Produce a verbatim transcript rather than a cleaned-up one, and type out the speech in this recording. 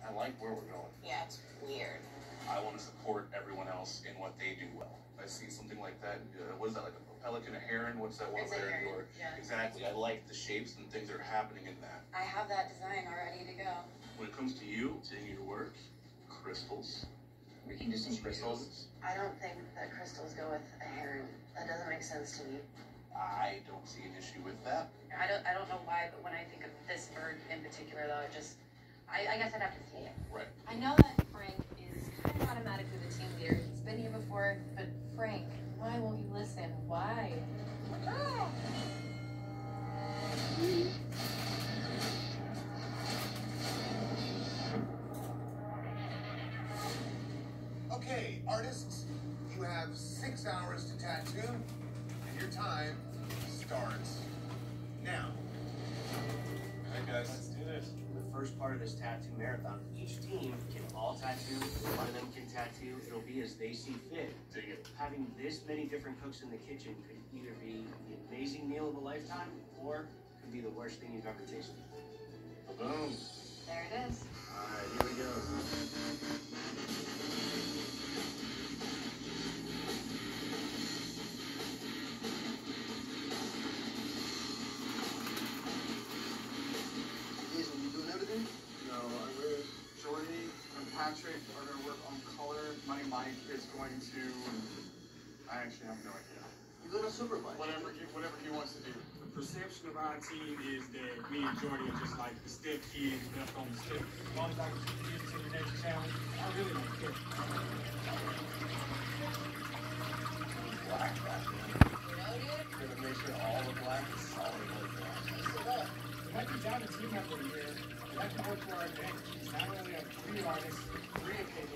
I like where we're going. Yeah, it's weird. I want to support everyone else in what they do well. I see something like that. Uh, what is that, like a pelican, a heron? What's that one It's a there? heron, Or, yeah. Exactly. I like the shapes and things that are happening in that. I have that design all ready to go. When it comes to you, seeing your work, crystals. We can do some crystals. I don't think that crystals go with a heron. That doesn't make sense to me. I don't see an issue with that. I don't I don't know why, but when I think of this bird in particular, though, it just, I, I guess I'd have to see it. Right. I know that Frank is kind of automatically the team leader. He's been here before, but Frank, why won't you listen? Why? Ah. Okay, artists, you have six hours to tattoo, and your time starts now. All right, guys, let's do this. The first part of this tattoo marathon, each team can all tattoo, one of them can tattoo. It'll be as they see fit. Dig it. Having this many different cooks in the kitchen could either be the amazing meal of a lifetime, or could be the worst thing you've ever tasted. Boom. There it is. All right, here we go. Patrick are going to work on color. Money Mike is going to, I actually have no idea. He's going to supervise. Whatever he, whatever he wants to do. The perception of our team is that me and Jordy are just like the step kids left on the step. As long as I can keep getting to the next challenge, I really don't care. Black back there. You know, dude? Gonna make sure all the black is solid like that. It might be down to team effort here. That can work to our advantage. Not only have three artists, three occasions.